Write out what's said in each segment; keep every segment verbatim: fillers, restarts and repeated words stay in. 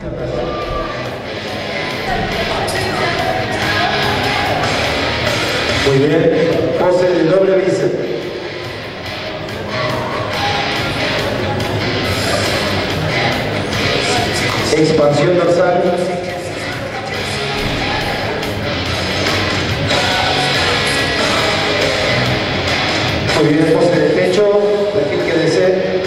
Muy bien, pose del doble bíceps. Expansión dorsal. Muy bien, pose de pecho, perfil que desee.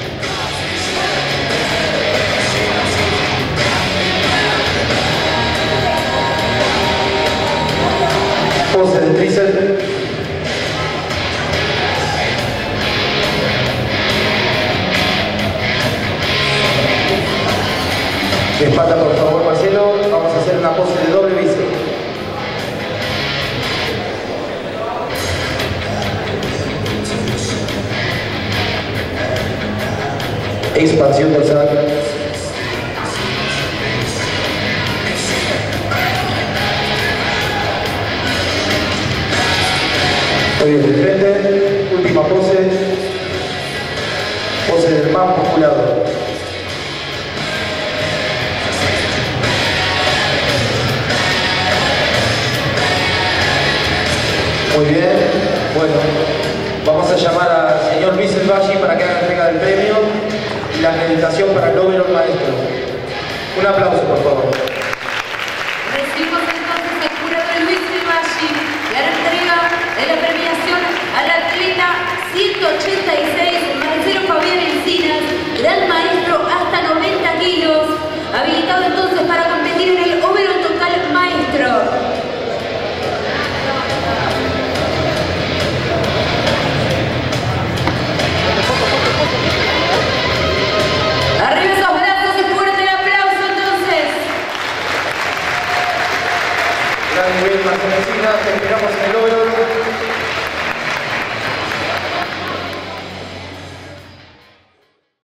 Pose de tríceps. Espalda, por favor, Marcelo. Vamos a hacer una pose de doble bíceps. Expansión dorsal. Muy bien, de frente. Última pose. Pose del más musculado. Muy bien. Bueno, vamos a llamar al señor Luis El Valle para que haga entrega del premio y la acreditación para el overall maestro. Un aplauso, por favor. Recibimos entonces al curador Luis El Valle, la entrega de la premiación al atleta ciento ochenta y seis, Marcelo Fabián Encinas, gran maestro hasta noventa kilos, habilitado entonces para competir en el overall total maestro. Arriba esos brazos y fuerte el aplauso entonces. Gran nivel, Marcelo Encinas, te esperamos en el overall.